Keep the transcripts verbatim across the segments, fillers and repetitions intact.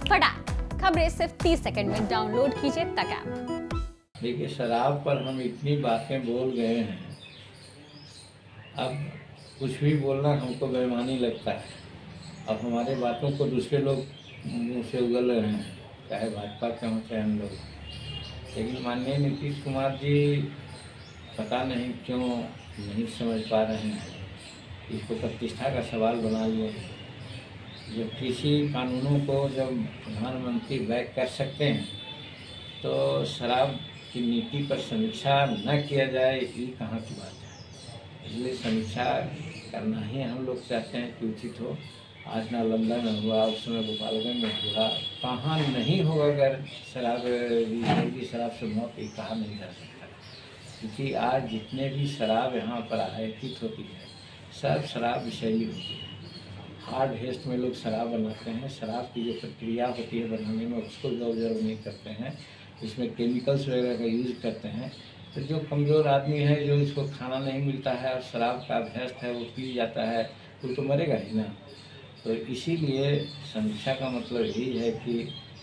फटाक खबरें सिर्फ तीस सेकंड में डाउनलोड कीजिए तक ऐप। देखिए, शराब पर हम इतनी बातें बोल गए हैं, अब कुछ भी बोलना हमको बेईमानी लगता है। अब हमारे बातों को दूसरे लोग मुँह से उगल रहे हैं, चाहे भाजपा के हों चाहे हम लोग। लेकिन माननीय नीतीश कुमार जी पता नहीं क्यों नहीं समझ पा रहे हैं, इसको प्रतिष्ठा का सवाल बना लिए। जब कृषि कानूनों को जब प्रधानमंत्री बैक कर सकते हैं तो शराब की नीति पर समीक्षा न किया जाए, ये कहाँ की बात है। इसलिए समीक्षा करना ही हम लोग चाहते हैं कि उचित हो। आज नालंदा में हुआ, उस समय गोपालगंज में हुआ, कहाँ नहीं होगा अगर शराब की शराब से मौत, ये कहा नहीं जा सकता। क्योंकि आज जितने भी शराब यहाँ पर आयातित होती है सब शराब विषैली होती है। हार्ड हेस्ट में लोग शराब बनाते हैं, शराब की जो प्रक्रिया होती है बनाने में उसको भी ऑब्जर्व नहीं करते हैं, इसमें केमिकल्स वगैरह का यूज़ करते हैं। तो जो कमज़ोर आदमी है, जो इसको खाना नहीं मिलता है और शराब का अभ्यस्त है, वो पी जाता है, तो तो मरेगा ही ना। तो इसीलिए समीक्षा का मतलब यही है कि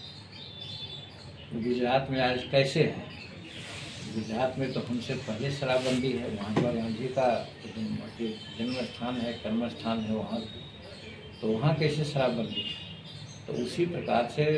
गुजरात में आज कैसे है। गुजरात में तो हमसे पहले शराबबंदी है, महात्मा गांधी का जन्म स्थान है, कर्म स्थान है वहाँ, तो वहाँ कैसे शराबबंदी है। तो उसी प्रकार से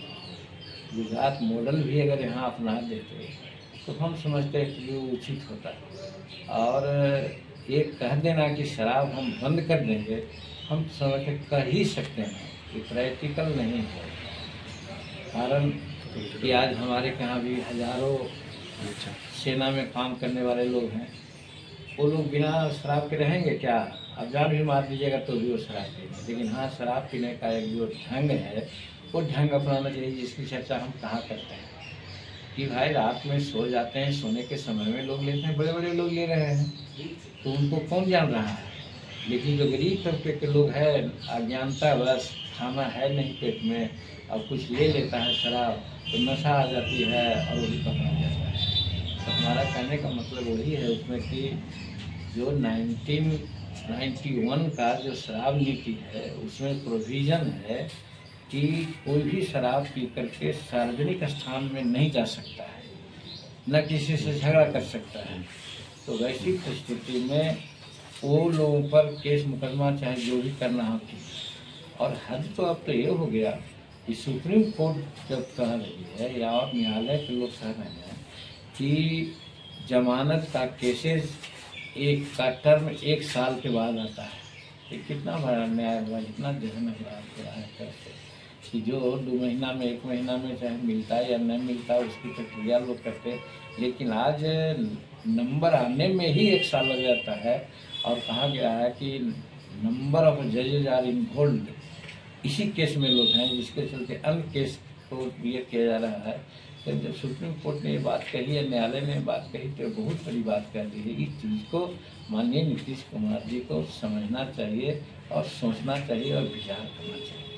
गुजरात मॉडल भी अगर यहाँ अपना देते तो हम समझते हैं कि वो उचित होता है। और एक कह देना कि शराब हम बंद कर देंगे, हम समझते कह ही सकते हैं कि प्रैक्टिकल नहीं है। कारण कि आज हमारे यहाँ भी हजारों सेना में काम करने वाले लोग हैं, वो लोग बिना शराब के रहेंगे क्या? अब जान भी मार दीजिएगा तो भी वो शराब पीएंगे। लेकिन हाँ, शराब पीने का एक जो ढंग है वो ढंग अपनाना चाहिए, जिसकी चर्चा हम कहाँ करते हैं कि भाई रात में सो जाते हैं, सोने के समय में लोग लेते हैं, बड़े बड़े लोग ले रहे हैं, तो उनको कौन जान रहा है। लेकिन जो गरीब तबके के लोग हैं, अज्ञानता बस, खाना है नहीं पेट में, अब कुछ ले लेता है शराब, तो नशा आ जाती है और वही पकड़ा जाता है। तो हमारा कहने का मतलब वही है उसमें कि जो नाइनटीन नाइन्टी वन का जो शराब नीति है उसमें प्रोविज़न है कि कोई भी शराब पी करके सार्वजनिक स्थान में नहीं जा सकता है, न किसी से झगड़ा कर सकता है। तो वैसी परिस्थिति में वो लोगों पर केस मुकदमा चाहे जो भी करना हो। और हद तो अब तो ये हो गया कि सुप्रीम कोर्ट जब कह रही है या और न्यायालय के लोग कह रहे हैं कि जमानत का केसेस एक का टर्म एक साल के बाद आता है। ये कितना बड़ा न्याय हुआ, इतना जहन हुआ है करके कि जो दो महीना में, एक महीना में चाहे मिलता है या नहीं मिलता उसकी प्रक्रिया लोग करते, लेकिन आज नंबर आने में ही एक साल लग जाता है। और कहा गया है कि नंबर ऑफ जजेज आर इन्वॉल्व्ड, इसी केस में लोग हैं, जिसके चलते अन्य केस को ये किया जा रहा है। तो जब सुप्रीम कोर्ट ने ये बात कही है, न्यायालय ने बात कही, तो बहुत बड़ी बात कह दी है। इस चीज़ को माननीय नीतीश कुमार जी को समझना चाहिए और सोचना चाहिए और विचार करना चाहिए।